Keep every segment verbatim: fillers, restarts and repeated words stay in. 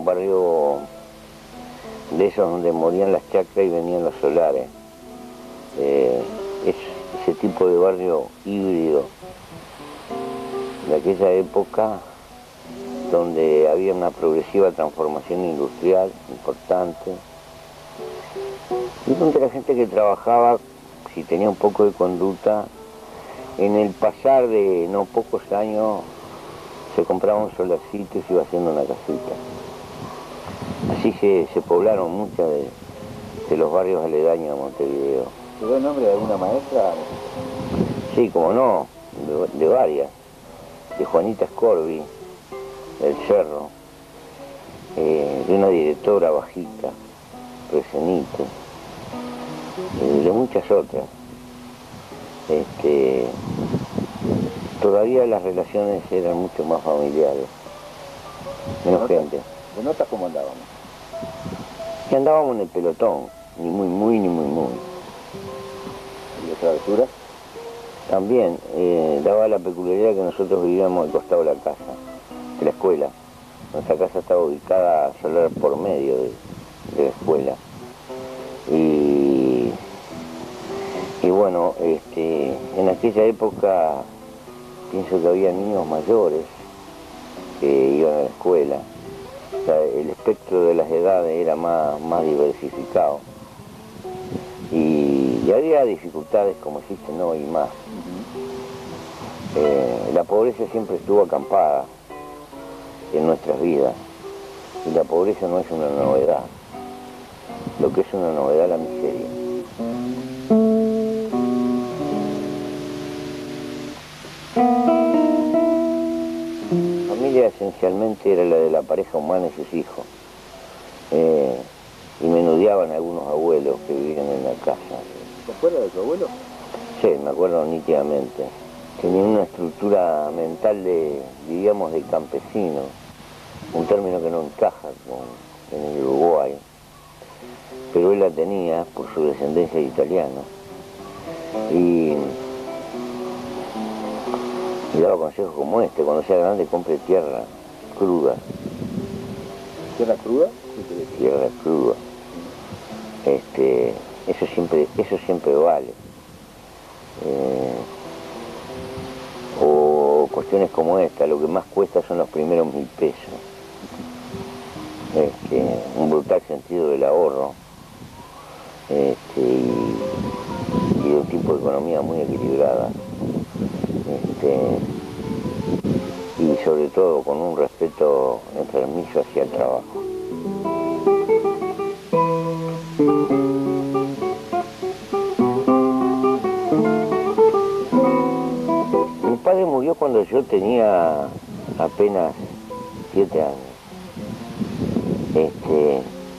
un barrio de esos donde morían las chacras y venían los solares. Eh, es ese tipo de barrio híbrido de aquella época donde había una progresiva transformación industrial importante y donde la gente que trabajaba, si tenía un poco de conducta, en el pasar de no pocos años se compraba un solarcito y se iba haciendo una casita. Así se, se poblaron muchos de, de los barrios aledaños a Montevideo. ¿Te da el nombre de alguna maestra? Sí, como no, de, de varias. De Juanita Scorbi, del Cerro, eh, de una directora bajita, Resenito, eh, de muchas otras. Este, todavía las relaciones eran mucho más familiares, menos ¿De gente. ¿De notas cómo andábamos? Y andábamos en el pelotón, ni muy muy ni muy muy. ¿Y de travesuras? También eh, daba la peculiaridad que nosotros vivíamos al costado de la casa, de la escuela. Nuestra casa estaba ubicada a solar por medio de, de la escuela. Y, y bueno, este, en aquella época pienso que había niños mayores que iban a la escuela. O sea, el espectro de las edades era más, más diversificado. Y, y había dificultades como existen hoy y más. Eh, la pobreza siempre estuvo acampada en nuestras vidas y la pobreza no es una novedad, lo que es una novedad es la miseria. La familia esencialmente era la de la pareja humana y sus hijos, eh, y menudeaban algunos abuelos que vivían en la casa. ¿Te acuerdas de tu abuelo? Sí, me acuerdo nítidamente. Tenía una estructura mental de, diríamos, de campesino, un término que no encaja con, en el Uruguay, pero él la tenía por su descendencia de italiano. Y, y daba consejos como este: cuando sea grande compre tierra cruda. ¿Tierra cruda? Tierra cruda. Este, eso siempre, eso siempre vale. Eh, o cuestiones como esta, lo que más cuesta son los primeros mil pesos. Este, un brutal sentido del ahorro, este, y, y de un tipo de economía muy equilibrada, este, y sobre todo con un respeto enfermizo hacia el trabajo. Mi padre murió cuando yo tenía apenas siete años. Este,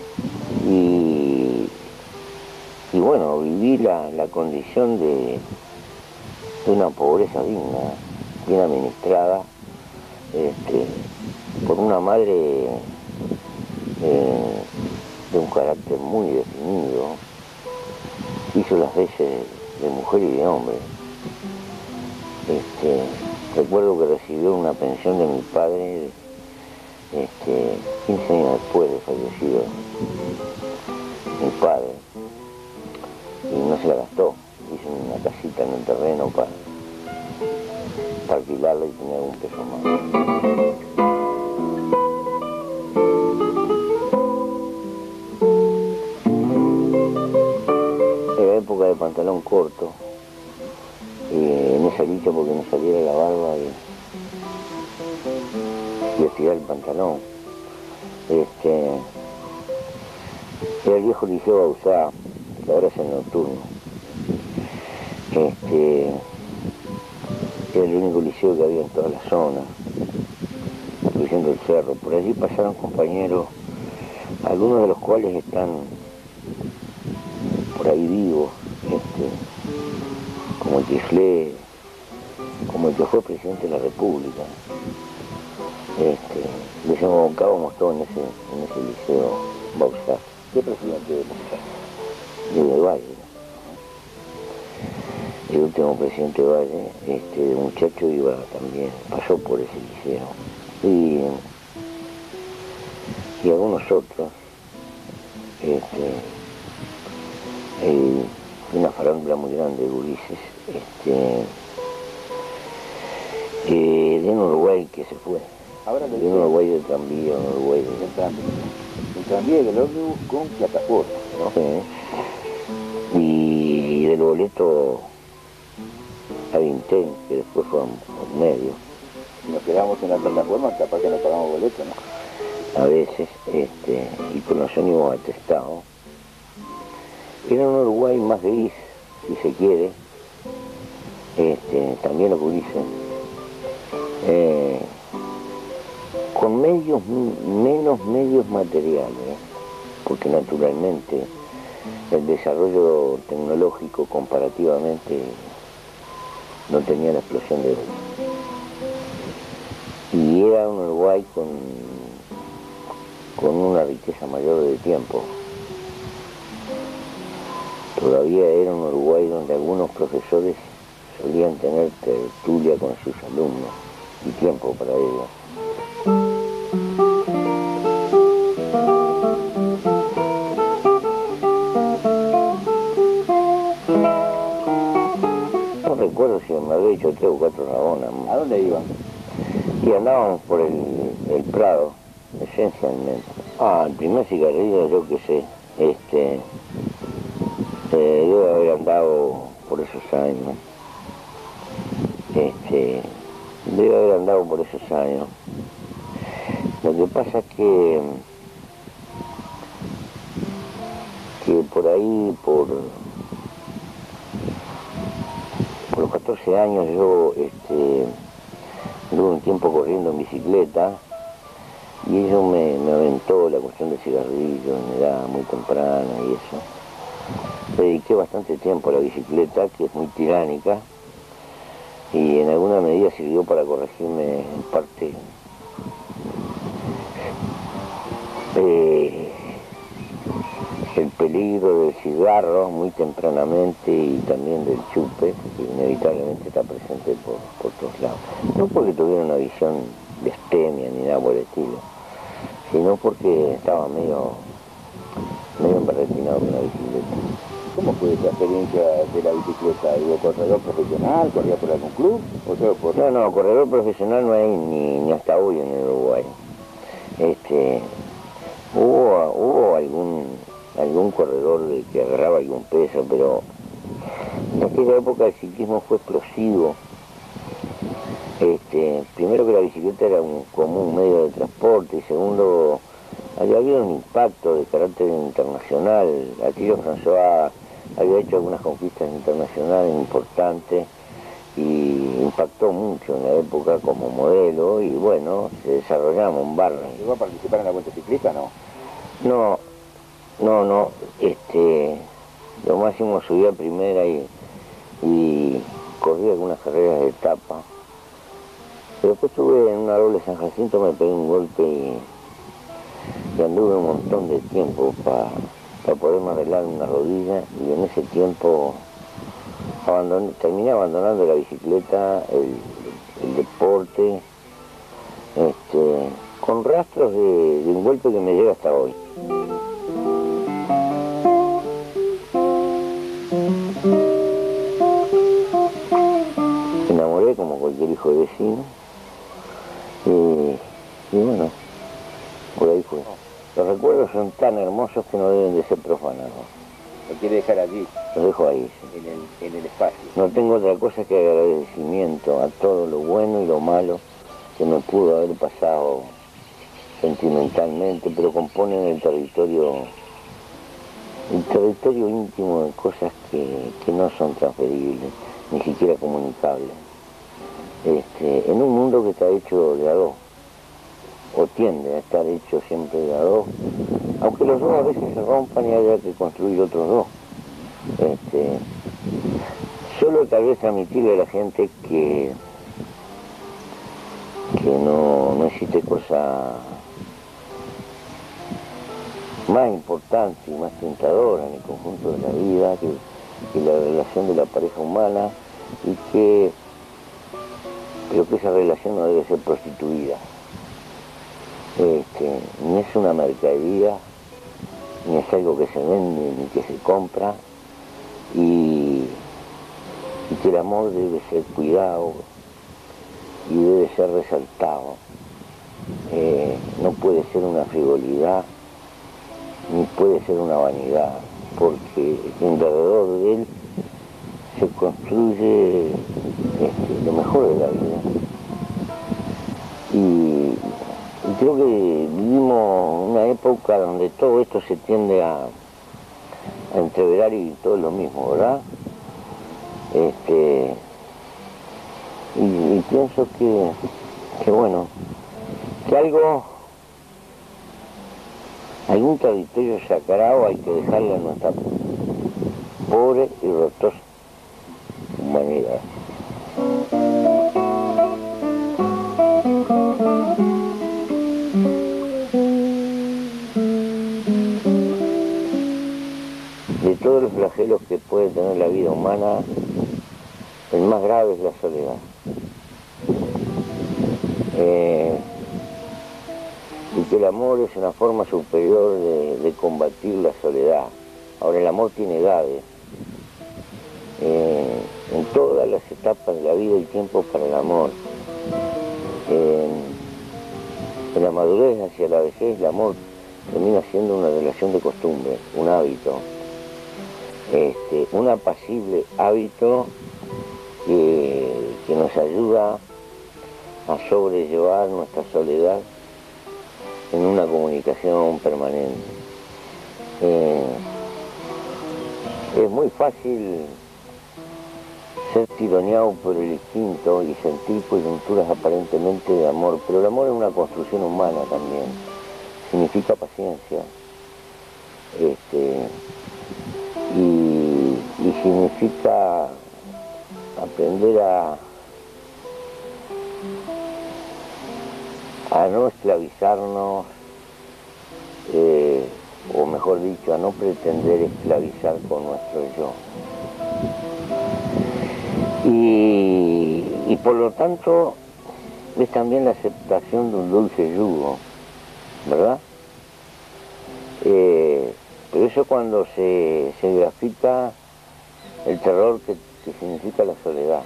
y, y bueno, viví la, la condición de, de una pobreza digna, bien administrada, este, por una madre eh, de un carácter muy definido. Hizo las veces de, de mujer y de hombre. Este, recuerdo que recibió una pensión de mi padre este, quince años después de fallecido mi padre, y no se la gastó. Hizo una casita en el terreno para, para alquilarla y tener un peso más. Era época de pantalón corto, eh, en esa lucha porque no saliera la barba y, y estirar el pantalón. Este, era el viejo liceo Bauzá, que ahora es el nocturno. Este, era el único liceo que había en toda la zona, incluyendo el Cerro. Por allí pasaron compañeros, algunos de los cuales están por ahí vivos, este, como el Tiflé, como el que fue presidente de la República. Este, desemboncábamos todos en ese, en ese liceo Bauzá. ¿Qué presidente de Bauzá? De Valle. El último presidente de Valle, este, de muchacho iba también, pasó por ese liceo. Y y algunos otros. Este, eh, una farándula muy grande de gurises, este, eh, de un Uruguay que se fue, Ahora le de un Uruguay de tranvía, un Uruguay de... el tranvía. El tranvía del ómnibus con plataforma, ¿no? Sí. Y del boleto a Vintén, que después fue un medio. Si nos quedamos en la plataforma, capaz que no pagamos boleto, ¿no? A veces, este, y con los ómnibus atestados. Era un Uruguay más gris, si se quiere, este, también lo que dicen, eh, con medios, menos medios materiales, porque naturalmente el desarrollo tecnológico comparativamente no tenía la explosión de hoy. Y era un Uruguay con, con una riqueza mayor de tiempo. Todavía era un Uruguay donde algunos profesores solían tener tertulia con sus alumnos y tiempo para ello. No recuerdo si me había dicho tres o cuatro rabonas. ¿A dónde iban? Y andábamos por el, el Prado, esencialmente. Ah, el primer cigarrillo, yo qué sé, este, eh, debe haber andado por esos años. Este, debe haber andado por esos años. Lo que pasa es que, que por ahí, por, por los catorce años, yo este, anduve un tiempo corriendo en bicicleta y ello me, me aventó la cuestión del cigarrillo en edad muy temprana y eso. Le dediqué bastante tiempo a la bicicleta, que es muy tiránica, y en alguna medida sirvió para corregirme en parte eh, el peligro del cigarro muy tempranamente y también del chupe, que inevitablemente está presente por, por todos lados. No porque tuviera una visión de astemia ni nada por el estilo, sino porque estaba medio, medio embarretinado con la bicicleta. ¿Cómo fue esa experiencia de la bicicleta? ¿Hubo corredor profesional? ¿Corría por algún club? ¿O solo por... No, no, corredor profesional no hay ni, ni hasta hoy en el Uruguay. Este, hubo, hubo algún, algún corredor de que agarraba algún peso, pero en aquella época el ciclismo fue explosivo. Este, primero que la bicicleta era un común medio de transporte y segundo, había habido un impacto de carácter internacional. Aquello François había hecho algunas conquistas internacionales importantes y impactó mucho en la época como modelo y bueno, se desarrollamos en barra. ¿Llegó a participar en la Vuelta Ciclista, no? No, no, no, este, lo máximo subí a primera y, y corrí algunas carreras de etapa. Pero después estuve en una doble San Jacinto, me pegué un golpe y, y anduve un montón de tiempo para pa poderme arreglar una rodilla y en ese tiempo abandoné, terminé abandonando la bicicleta, el, el deporte, este, con rastros de, de un golpe que me llega hasta hoy. Me enamoré como cualquier hijo de vecino. Y, y bueno, por ahí fue. Los recuerdos son tan hermosos que no deben de ser profanados. Lo quiere dejar allí, Los dejo ahí, sí. en el, en el espacio. No tengo otra cosa que agradecimiento a todo lo bueno y lo malo que me pudo haber pasado sentimentalmente, pero componen el territorio, el territorio íntimo de cosas que, que no son transferibles, ni siquiera comunicables. Este, en un mundo que está hecho de a dos, o tiende a estar hecho siempre de a dos, aunque los dos a veces se rompan y haya que construir otros dos. Este, solo tal vez admitirle a la gente que, que no, no existe cosa más importante y más tentadora en el conjunto de la vida que, que la relación de la pareja humana, y que pero que esa relación no debe ser prostituida. Este, ni es una mercadería, ni es algo que se vende, ni que se compra, y, y que el amor debe ser cuidado y debe ser resaltado. Eh, no puede ser una frivolidad, ni puede ser una vanidad, porque alrededor de él se construye este, lo mejor de la vida. Y, y creo que vivimos una época donde todo esto se tiende a, a entreverar y todo es lo mismo, ¿verdad? Este, y, y pienso que, que bueno, que algo, algún territorio sagrado hay que dejarle a nuestra pobre y rotosa humanidad. De todos los flagelos que puede tener la vida humana, el más grave es la soledad. Eh, y que el amor es una forma superior de, de combatir la soledad. Ahora, el amor tiene edades. Eh, en todas las etapas de la vida hay tiempo para el amor. Eh, en la madurez hacia la vejez, el amor termina siendo una relación de costumbre, un hábito. Este, un apacible hábito que, que nos ayuda a sobrellevar nuestra soledad en una comunicación permanente. Eh, es muy fácil ser tironeado por el instinto y sentir coyunturas aparentemente de amor, pero el amor es una construcción humana también, significa paciencia, este, y, y significa aprender a, a no esclavizarnos, eh, o mejor dicho, a no pretender esclavizar con nuestro yo. Y, y por lo tanto es también la aceptación de un dulce yugo, ¿verdad? Eh, pero eso cuando se, se grafica el terror que, que significa la soledad.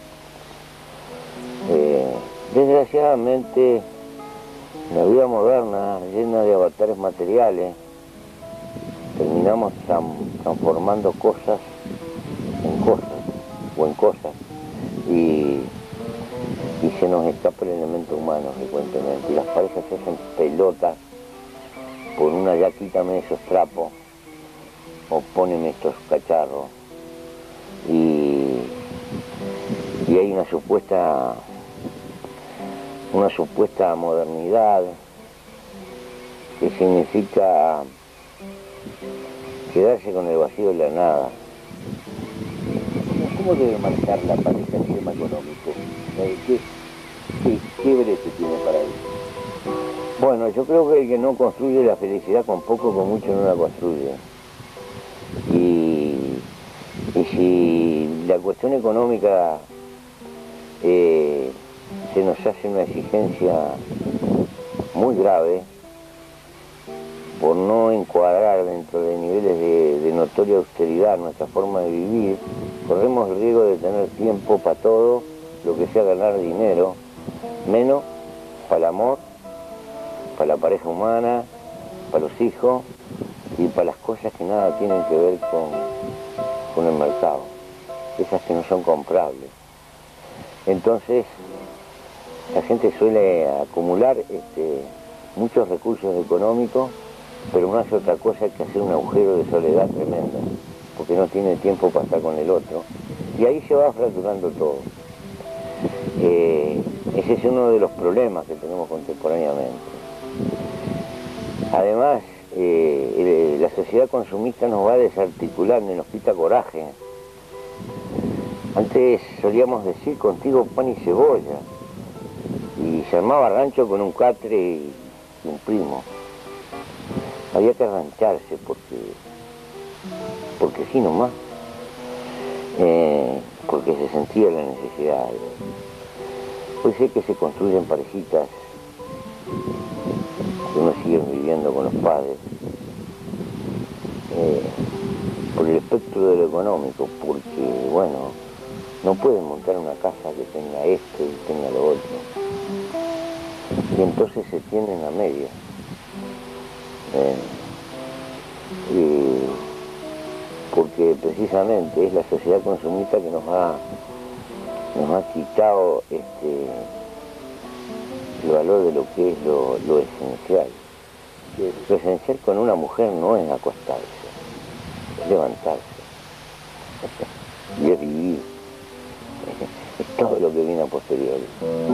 Eh, desgraciadamente, la vida moderna, llena de avatares materiales, terminamos tran, transformando cosas en cosas, o en cosas, y, y se nos escapa el elemento humano frecuentemente, y las parejas se hacen pelotas por una ya quítame esos trapos, o póneme estos cacharros, y, y hay una supuesta una supuesta modernidad que significa quedarse con el vacío de la nada. ¿Cómo debe manejar la pareja el tema económico? ¿Qué, qué, qué brete tiene para eso? Bueno, yo creo que el que no construye la felicidad con poco, con mucho no la construye. Y, y si la cuestión económica eh, se nos hace una exigencia muy grave, por no encuadrar dentro de niveles de, de notoria austeridad nuestra forma de vivir, corremos el riesgo de tener tiempo para todo lo que sea ganar dinero, menos para el amor, para la pareja humana, para los hijos y para las cosas que nada tienen que ver con, con el mercado, esas que no son comprables. Entonces, la gente suele acumular este, muchos recursos económicos, pero no hace otra cosa que hacer un agujero de soledad tremenda, porque no tiene tiempo para estar con el otro, y ahí se va fracturando todo. Eh, ese es uno de los problemas que tenemos contemporáneamente. Además, eh, la sociedad consumista nos va desarticulando y nos quita coraje. Antes solíamos decir contigo pan y cebolla, y se armaba rancho con un catre y un primo. Había que arrancharse porque, porque sí nomás, eh, porque se sentía la necesidad. Puede ser que se construyen parejitas que uno sigue viviendo con los padres, eh, por el espectro de lo económico, porque, bueno, no pueden montar una casa que tenga esto y tenga lo otro. Y entonces se tienden a media. Eh, y porque precisamente es la sociedad consumista que nos ha, nos ha quitado este, el valor de lo que es lo, lo esencial. Lo esencial con una mujer no es acostarse, es levantarse, y es vivir, es todo lo que viene a posteriori.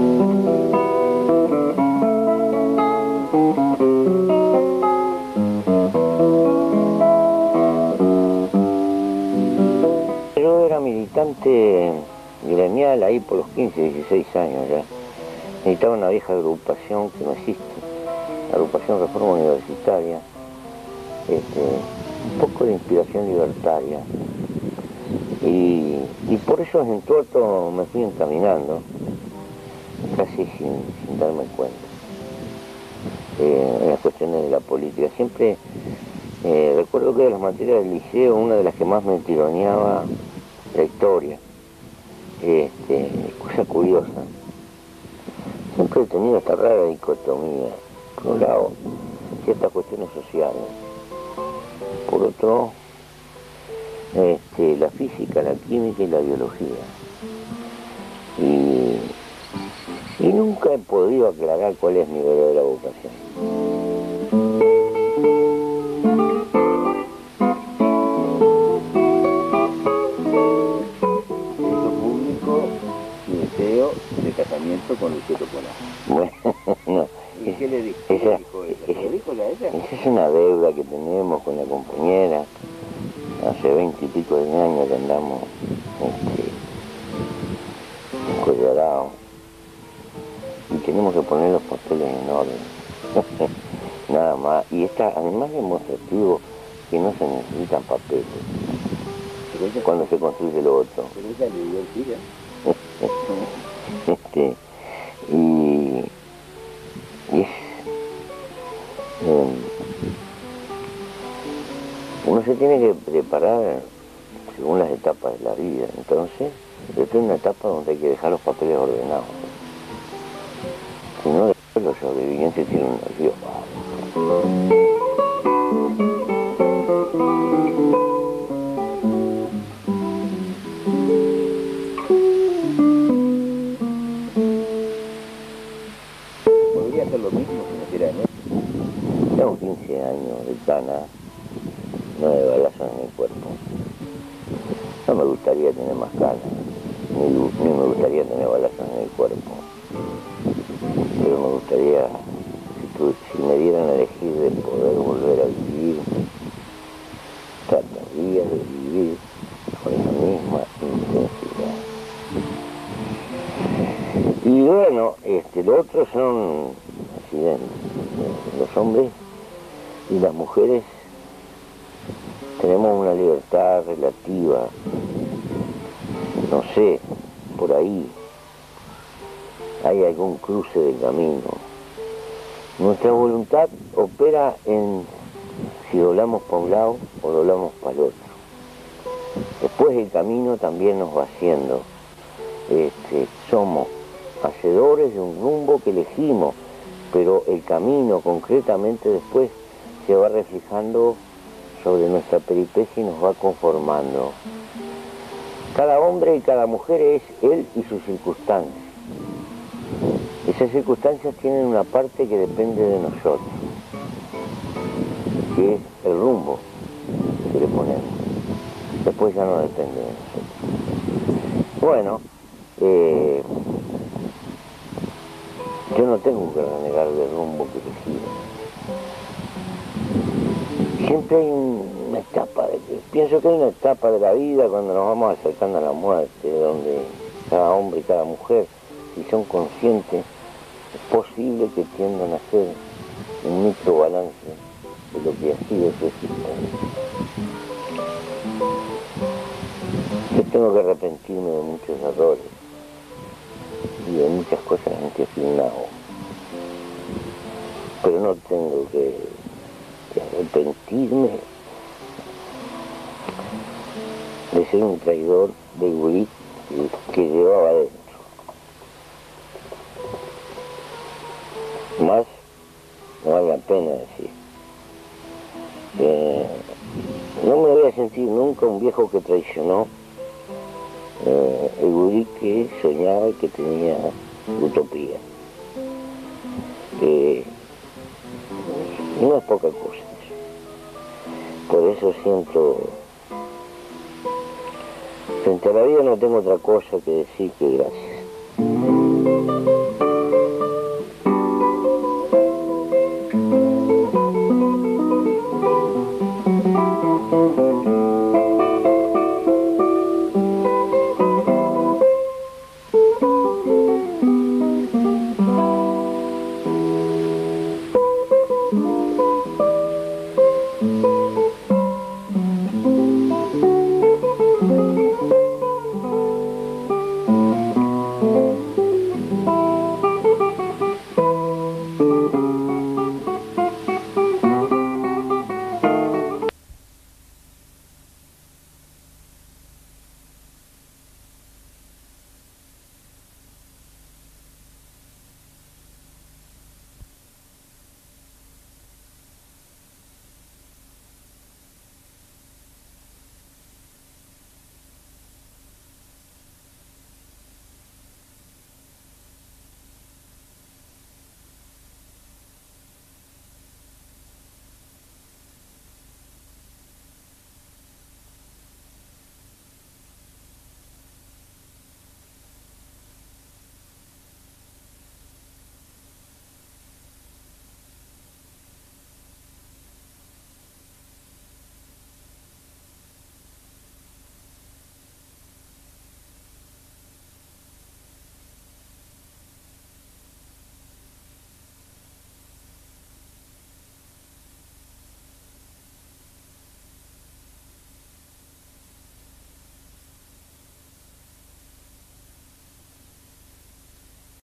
Yo era militante gremial ahí por los quince, dieciséis años ya. Necesitaba una vieja agrupación que no existe, la agrupación Reforma Universitaria, este, un poco de inspiración libertaria. Y, y por eso en Tuerto me fui encaminando, casi sin, sin darme cuenta, eh, en las cuestiones de la política. Siempre eh, recuerdo que de las materias del liceo, una de las que más me tironeaba, la historia. Este, cosa curiosa. Siempre he tenido esta rara dicotomía. Por un lado, ciertas cuestiones sociales. Por otro, este, la física, la química y la biología. Y, y nunca he podido aclarar cuál es mi verdadera vocación. De casamiento con Luciano Polar. Bueno, no. ¿Y qué le dijo? Esa, ¿Qué le dijo ella? esa, ¿Le dijo la ella? esa es una deuda que tenemos con la compañera. Hace veinte y pico de años que andamos este, encollarados. Y tenemos que poner los papeles en orden. Nada más. Y está además demostrativo que no se necesitan papeles cuando se construye lo otro. Pero ella le dio el tiro. Este, y, y es, eh, uno se tiene que preparar según las etapas de la vida. Entonces, yo estoy en una etapa donde hay que dejar los papeles ordenados. Si no, después los sobrevivientes tienen un nervio. ¿Podría hacer lo mismo si no quiera en él? Tengo quince años de cana, nueve balazos en el cuerpo. No me gustaría tener más canas, ni, ni me gustaría tener balazos en el cuerpo. Pero me gustaría, si, tu, si me dieran a elegir de poder volver a vivir, trataría de vivir con esa misma intensidad. Y bueno, este, lo otro son accidentes. Los hombres y las mujeres tenemos una libertad relativa, no sé, por ahí hay algún cruce de camino. Nuestra voluntad opera en si doblamos para un lado o doblamos para el otro. Después el camino también nos va haciendo. Este, somos hacedores de un rumbo que elegimos, pero el camino concretamente después se va reflejando sobre nuestra peripecia y nos va conformando. Cada hombre y cada mujer es él y sus circunstancias. Esas circunstancias tienen una parte que depende de nosotros, que es el rumbo que le ponemos. Después ya no depende de nosotros. Bueno, eh, yo no tengo que renegar del rumbo que elegí. Siempre hay una etapa, de, pienso que hay una etapa de la vida cuando nos vamos acercando a la muerte, donde cada hombre y cada mujer, si son conscientes, es posible que tiendan a hacer un microbalance de lo que ha sido su existencia. Yo tengo que arrepentirme de muchos errores y de muchas cosas en que fui un nabo. pero no tengo que, que arrepentirme de ser un traidor de gurí que llevaba adentro. Más no vale la pena decir. Eh, no me voy a sentir nunca un viejo que traicionó eh, el gurí que soñaba y que tenía utopía. Eh, no es poca cosa eso. Por eso siento, frente a la vida no tengo otra cosa que decir que gracias.